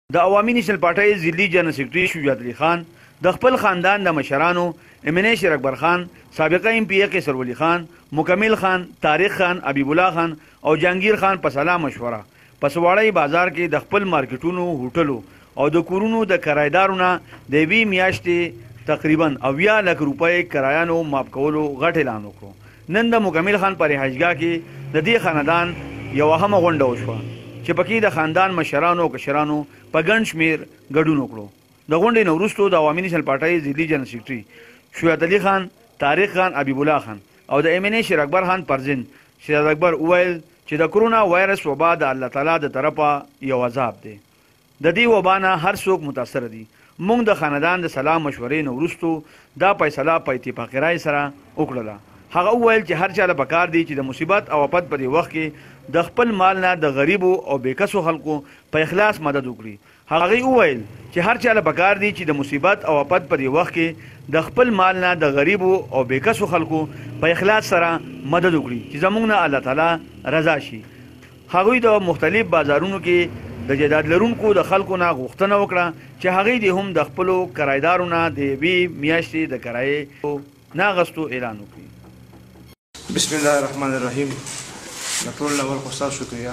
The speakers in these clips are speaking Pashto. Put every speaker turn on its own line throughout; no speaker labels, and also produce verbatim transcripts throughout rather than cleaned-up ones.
د عوامي نیشنل پارټۍ ضلعي جنرال سکرټري شجاعت علي خان د خپل خاندان د مشرانو امینه شیر اکبر خان، سابقه ایم پی ای قیصر ولی خان، مکمل خان، طارق خان، حبیب الله خان او جهانگیر خان په سلا مشوره په سواړی بازار کې د خپل مارکیټونو، هوټلو او د کورونو د کرایدارونو د یوې میاشتې تقریبا اویا لک روپۍ کرایانو ماف کولو غټ اعلان وکړو. نن د مکمل خان په رهایشګاه کې د دې خاندان یوه اهمه غونډه وشوه چې پکې د خاندان مشرانو او کشرانو په ګڼ شمېر ګډون وکړو. د غونډې نه وروستو د عوامي نیشنل پارټۍ ضلعي جنرال سکرټري شجاعت علي خان، طارق خان، حبیب الله خان او د ایم این اے شیر اکبر خان پرزین شیر اکبر وویل چې د کرونا وایرس وبا د الله تعالی د طرفه یو عذاب دی. د دې وبا نه هر څوک متاثر دي. موږ د خاندان د سلام مشورې نه وروستو دا فیصله په اتفاقي رای سره وکړله. هغه وویل چې هر چا له پکار دی چې د مصیبت او آفت په دې وخت کې د خپل مال نه د غریبو او بېکسو خلکو په اخلاص مدد وکړي. هغه وویل چې هر چا له پکار دی چې د مصیبت او آفت په دې وخت کې د خپل مال نه د غریبو او بېکسو خلکو په اخلاص سره مدد وکړي چې زموږ نه الله تعالی رضا شي. هغوی د مختلف بازارونو کې د جایداد لرونکو د خلکو نه غوښتنه وکړه چې هغوی دې هم د خپلو کرایدارو نه د یوې میاشتې د کرایې نه اخیستو اعلان وکړي.
بسم الله الرحمن الرحیم. د ټول اول خو ستاسو شکریه.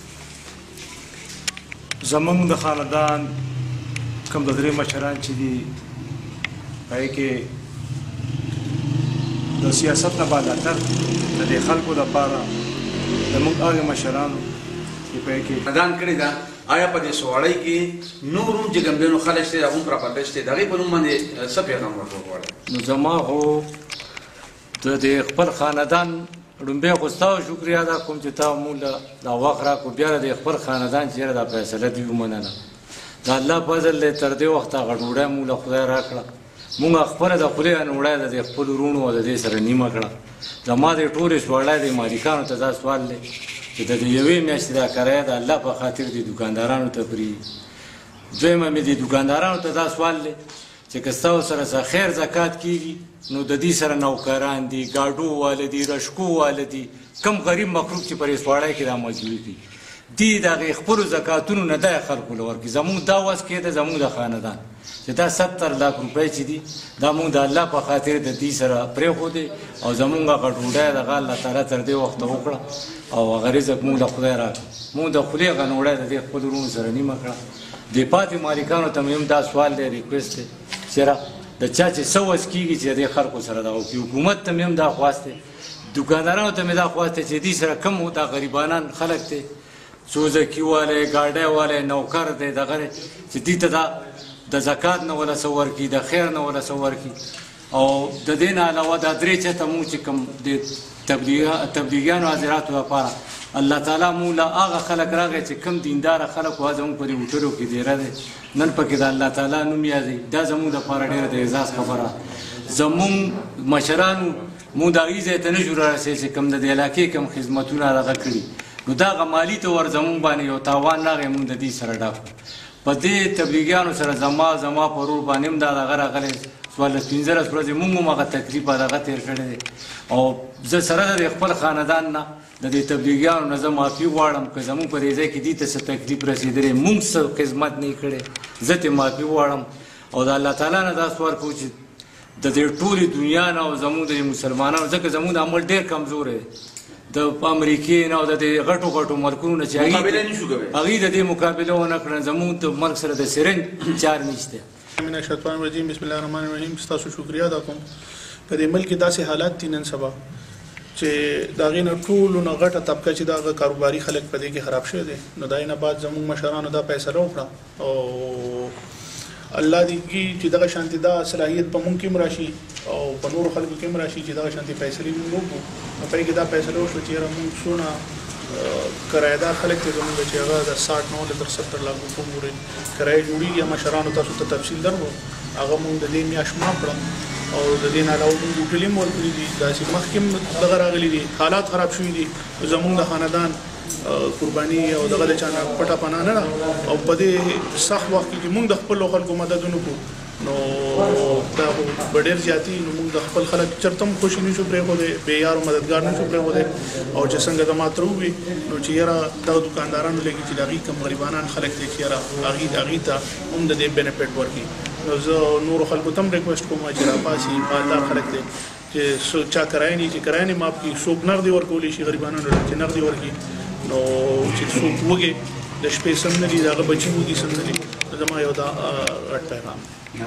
زمونږ د خاندان کوم د درې مشران چې دي په هغې کې د سیاست نه بالاتر د دې خلکو دپاره زمونږ هغې مشرانو چې په هغې کې
خاندان کړې ده. آیا په دې سواړۍ کې نور هم چې ګمبینو خلک شته هغه هم راپرده شته د هغې په نوم باندې څه پیغام ورکول غواړئ؟
نو زما خو د دې خپل خاندان لومبی خو ستا شکریه ادا کوم چې تا موږ دا وخت راکړو. بیا د خپل خاندان چې دا فیصله دې ومنله د الله فضل دی. تر دې وخته هغه ډوډۍ موږ له خدای راکړه. موږ خپله د خولې ډوډۍ د دې خپلو وروڼو او د دې سره نیمه کړه. زما د ټولې سوړی د مالکانو ته دا سوال دی چې د دې یوې میاشتې دا کرایه د الله په خاطر دې دوکاندارانو ته پرېږدي. دویمه مې دې دوکاندارانو ته دا سوال دی چې که ستاسو سره څه خیر زکات کېږي نو د دې سره نوکران دي، ګاډو واله دي، رشکو واله دي، کم غریب مخلوق چې په رسواړی کې دا مزدوري کوي دي د هغې خپلو زکاتونو نه دا خلکو له ورکړي. زموږ دا وس کې ده زموږ د خاندان چې دا ستر لاک روپۍ چې دي دا موږ د الله په خاطر د دې سره پرېښودې او زموږ هغه ډوډۍ دغه الله تعالی تر دې وخته وکړه او هغه رزق موږ له خدای راکړه. موږ د خولې هغه ډوډۍ د دې خپلو وروڼو سره نیمه کړه. د پاتې مالکانو ته مې هم دا سوال دی، ریکویسټ دی چې د چا چې څه وس کېږي چې د دې خلکو سره دغه وکړي. حکومت ته مې هم دا خواست دی، دوکاندارانو ته مې دا خواست دی چې دې سره کم دا غریبانان خلک دی، سوزکي والی، ګاډی والی، نوکر دی، دغه دی چې دې ته دا د زکات نه وله څه ورکړي، د خیر نه وله څه ورکړي. او د دې نه علاوه دا درې چته مونږ چې کوم د تبلیغیانو حاضراتو لپاره الله تعالی مونږ له هغه خلک راغی چې کوم دینداره خلک وه زمونږ په دې هوټلو کې دیره دی نن پکې د الله تعالی نوم یادوي. دا زمونږ دپاره ډېره د اعزاز خبره. زمونږ مشرانو مونږ د هغې ځای ته نه شو رارسېدلی چې کوم د دې علاقې کوم خدمتونه دغه کړي نو دا هغه مالي طور زمونږ باندې یو تاوان راغی. مونږ د دې سره ډاک په دې تبلیغیانو سره زما زما په رور باندې هم دا دغه راغلی څوارلس پنځلس ورځې مونږ هم هغه تکلیف دغه تېر کړی دی. او زه سره د خپل خاندان نه د دې تبلیغیانو نه زه معافي غواړم که زمونږ په دې ځای کې دې ته څه تکلیف رسېدلی مونږ څه خدمت نه یې کړی زه ترې معافي غواړم. او د الله تعالی نه دا سوال کوو چې د دې ټولې دنیا نه او زمونږ د مسلمانانو ځکه زمونږ د عمل ډېر کمزوری دی د امریکې نه او د دې غټو غټو ملکونو نه چې هغوی د دې مقابله ونه کړه. زمونږ د ملک سره د سرنج چار نشته.
من الشیطان الرجیم. بسم الله الرحمن الرحیم. ستاسو شکریه ادا کوم. په دې ملک کې داسې حالات دي نن سبا چې د هغې نه ټولو نه غټه طبقه چې د هغه کاروباري خلک په دې کې خراب شوی دی. نو د هغې نه بعد زموږ مشرانو دا فیصله وکړه او الله دې کړي چې دغه شانتې دا صلاحیت په موږ کې هم راشي او په نورو خلکو کې هم راشي چې دغه شانتې فیصلې موږ وکړو. نو په هغې کې دا فیصله وشوه چې یاره موږ څونه کرایدار خلک دی زموږ چې هغه د ساټ نه تر ستر لاک روپو پورې کرایه جوړېږي. مشرانو تاسو ته تفصیل درکړو هغه موږ د دې میاشت معاف کړه او د دې نه علاوه موږ هوټلې هم ورکړي دي. داسې مخکې هم دغه راغلي دي، حالات خراب شوي دي. زموږ د خاندان قرباني او دغه د چا نه پټه پناه نه ده او په دې سخت وخت کې چې موږ د خپلو خلکو مدد ونه کړو نو دا به ډېر زیاتي نو موږ د خپل خلک چېرته هم خوشي نه شو پرېښودی بې یار مددګار نه شو پرېښودی او چې څنګه زما تره ووي نو چې یاره دغه دوکاندارانو لګي چې د هغوی کوم غریبانان خلک دی چې یاره هغوی هغوی ته هم د دې بینیفټ ورکړي نو زه نورو خلکو ته هم ریکویسټ کوم چې راپاسي مالدار خلک دی چې چا کرایه نه چې کرایه نه معاف کړي څوک نغدې ورکولی شي غریبانانو ته چې نغدې ورکړي نو چې څوک وږي د شپې سم نه دي د هغه بچي وږي سم نه دي زما یو دا غټ پیغام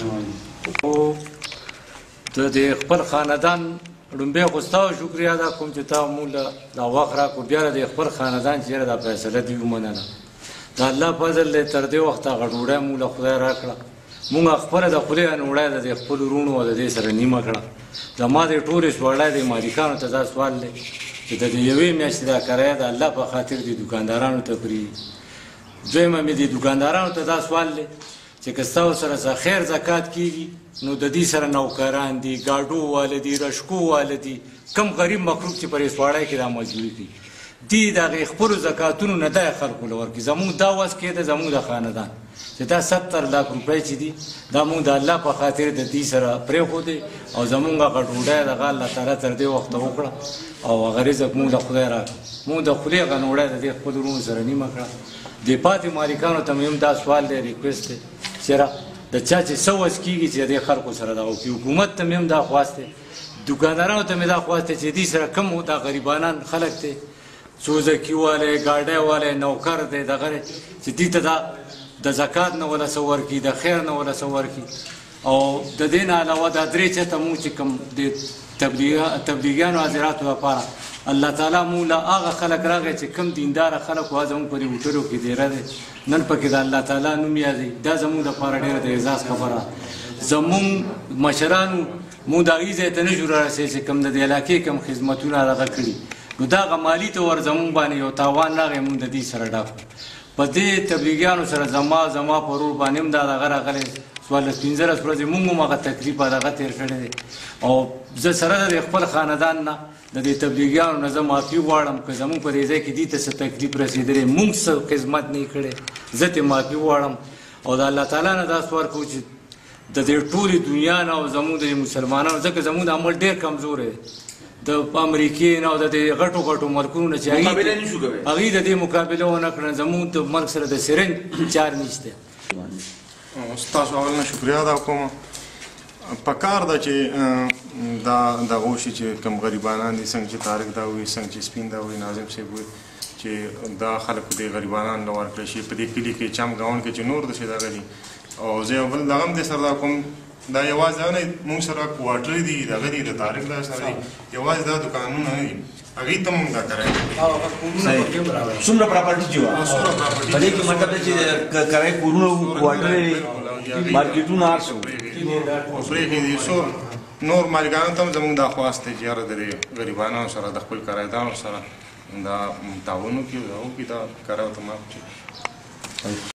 د دې خپل خاندان لومبی خو ستا شکریا ادا کوم چې تا مونږ له دا وخت راکړو بیا د خپل خاندان چې دا فیصله دې ومنله د الله فضل دی تر دې وخته هغه ډوډۍ مونږ له خدای راکړه مونږ خپله د خولې ډوډۍ د دې خپلو وروڼو او د دې سره نیمه کړه زما د ټولې سوړی د مالکانو ته دا سوال دی چې د دې یوې میاشتې دا کرایه د الله په خاطر دې دوکاندارانو ته پرېږدي دویمه مې دې دوکاندارانو ته دا سوال دی چې که ستاسو سره څه خیر زکات کېږي نو د دې سره نوکران دي ګاډو واله دي رشکو واله دي کم غریب مخلوق چې په رسواړی کې دا مزدوري کوي دي د هغې خپلو زکاتونو نه دا خلکو له ورکړي زموږ دا وس کې ده زموږ د خاندان چې دا ستر لاک روپۍ چې دي دا موږ د الله په خاطر د دې سره پرېښودې او زموږ هغه ډوډۍ دغه الله تعالی تر دې وخته وکړه او هغه رزق موږ د خدای راکړه موږ د خولې هغه ډوډۍ د دې خپلو وروڼو سره نیمه کړه د پاتې مالکانو ته مې هم دا سوال دی ریکویسټ دی چېرې د چا چې څه وس کېږي چې د دې خلکو سره دا وکړي حکومت ته مې هم دا خواست دی دوکاندارانو ته مې دا خواست دی چې دې سره کم دا غریبانان خلک دی سوزکي والی ګاډی والی نوکر دی دغه دی چې دې ته دا د زکات نه وله څه ورکړي د خیر نه وله څه ورکړي او د دې نه علاوه دا درې چته مونږ چې کوم د تبلیغیانو حاضراتو لپاره الله تعالی مونږ له هغه خلک راغی چې کوم دینداره خلک وه زموږ په دې هوټلو کې دیره دی نن پکې د الله تعالی نوم یادوي دا زموږ لپاره ډېره د اعزاز خبره زموږ مشرانو مونږ د هغې ځای ته نه شو رارسېدی چې کوم د دې علاقې کوم خدمتونه دغه کړي نو دا هغه مالي طور زموږ باندې یو تاوان راغی مونږ د دې سره ډاک په دې تبلیغیانو سره زما زما په ورور باندې هم دا دغه راغلی څوارلس پنځلس ورځې مونږ هم هغه تکلیف دغه تېر کړی دی او زه سره د خپل خاندان نه د دې تبلیغیانو نه زه معافي غواړم که زموږ په دې ځای کې دې ته څه تکلیف رسېدلی مونږ څه خدمت نه یې کړی زه ترې معافي غواړم او د الله تعالی نه دا سوال کوو چې د دې ټولې دنیا نه او زموږ د مسلمانانو ځکه زموږ د عمل ډېر کمزوری دی د امریکې نه او د دې غټو غټو ملکونو نه چې هغوی د دې مقابله ونه کړه زموږ د ملک سره د سرنج چار نشته
ستاسو اول نه شکریا ادا کوم پکار ده چې دا دغه وشي چې کوم غریبانان دي څنګه چې طارق دا وایي څنګه چې سپین دا وایي ناظم صاحب وایي چې دا خلکو دې غریبانان له ورکړی شي په دې کلي کې چم ګاونډ کې چې نور داسې دغه دي او زه یو بل دغه هم دې سره دا کوم دا یوازې نه مونږ سره کوارټر دي دغه دي د طارق دا سره دي یوازې دا دوکانونه نه دي هغې ته مونږ دا کرایه
څومره پراپرټي چې وه په دې کې مطلب دی چې کرایه کورونه کوارټرې مارکېټونه هر څه
پرېښي دي څو نور مالکانو ته هم زموږ دا خواست دی چې یاره د دې غریبانو سره د خپل کرایهدارو سره دا تعاون وکړي او دا کرایه ورته معاف کړي